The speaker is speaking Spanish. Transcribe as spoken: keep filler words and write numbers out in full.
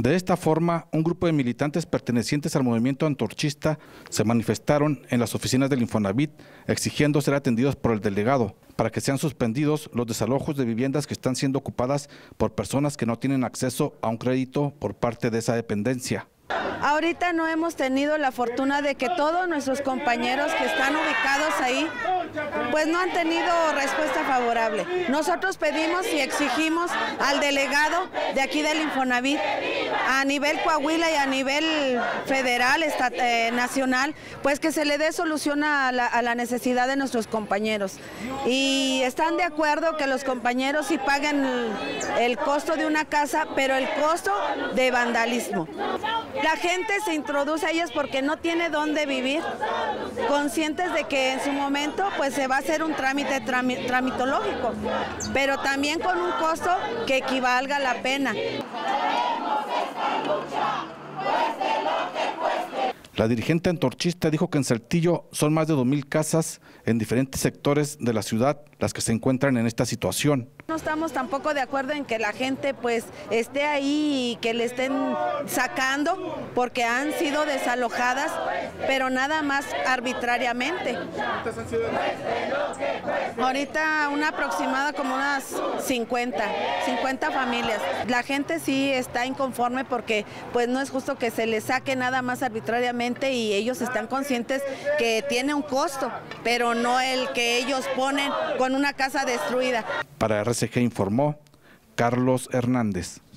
De esta forma, un grupo de militantes pertenecientes al movimiento antorchista se manifestaron en las oficinas del Infonavit exigiendo ser atendidos por el delegado para que sean suspendidos los desalojos de viviendas que están siendo ocupadas por personas que no tienen acceso a un crédito por parte de esa dependencia. Ahorita no hemos tenido la fortuna de que todos nuestros compañeros que están ubicados ahí, pues no han tenido respuesta favorable. Nosotros pedimos y exigimos al delegado de aquí del Infonavit, a nivel Coahuila y a nivel federal, estat, eh, nacional, pues que se le dé solución a la, a la necesidad de nuestros compañeros. Y están de acuerdo que los compañeros sí paguen el, el costo de una casa, pero el costo de vandalismo. La gente se introduce a ellas porque no tiene dónde vivir, conscientes de que en su momento pues se va a hacer un trámite trámite, tramitológico, pero también con un costo que equivalga a la pena. La dirigente antorchista dijo que en Saltillo son más de dos mil casas en diferentes sectores de la ciudad las que se encuentran en esta situación. No estamos tampoco de acuerdo en que la gente pues esté ahí y que le estén sacando porque han sido desalojadas, pero nada más arbitrariamente. Ahorita una aproximada como unas cincuenta, cincuenta familias. La gente sí está inconforme porque pues no es justo que se les saque nada más arbitrariamente y ellos están conscientes que tiene un costo, pero no el que ellos ponen con una casa destruida. Para R C G informó Carlos Hernández.